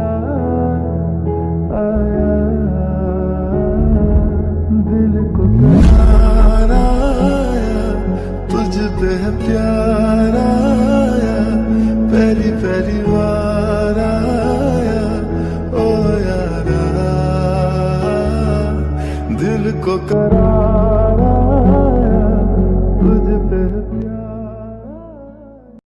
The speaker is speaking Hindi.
आया, दिल को करार आया, तुझ पे है प्यार आया, पहली पहली बार आया, ओ यारा, दिल को करार